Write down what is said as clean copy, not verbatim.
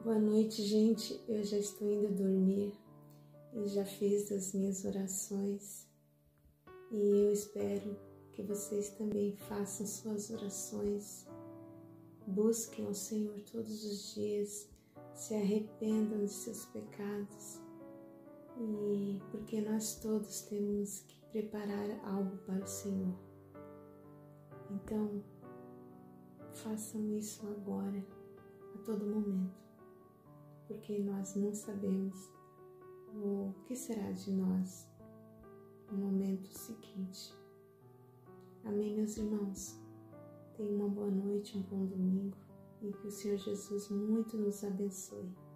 Boa noite, gente. Eu já estou indo dormir e já fiz as minhas orações e eu espero que vocês também façam suas orações. Busquem ao Senhor todos os dias, se arrependam de seus pecados e porque nós todos temos que preparar algo para o Senhor. Então, façam isso agora, a todo momento. Porque nós não sabemos o que será de nós no momento seguinte. Amém, meus irmãos? Tenham uma boa noite, um bom domingo e que o Senhor Jesus muito nos abençoe.